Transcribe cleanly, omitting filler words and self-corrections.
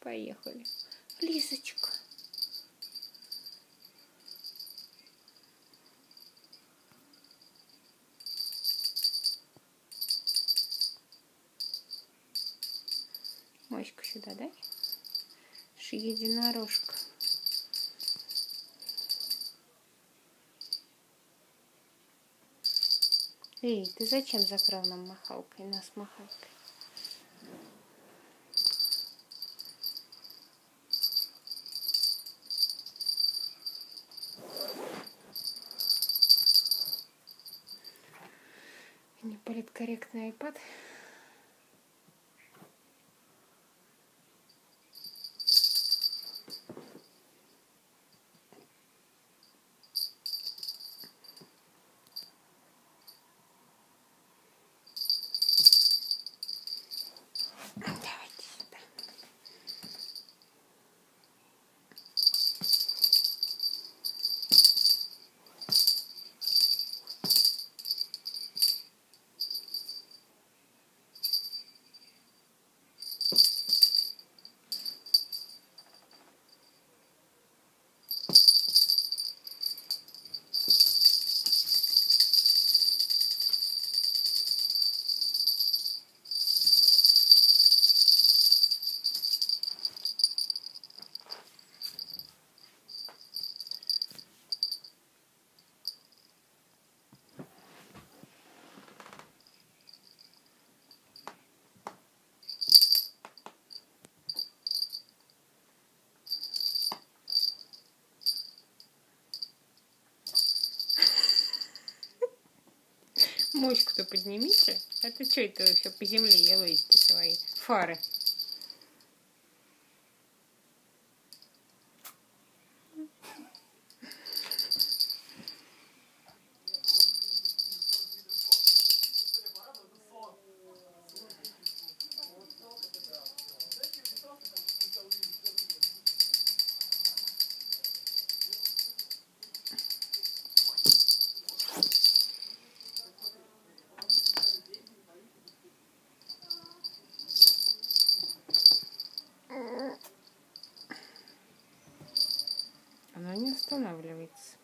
Поехали. Лисочка. Моську сюда дай. Единорожка. Эй, ты зачем закрыл нам махалкой, нас махалкой? Не политкорректный iPad. Давайте сюда. Моську-то поднимите. Это что это вы все по земле елозите свои фары? Она не останавливается.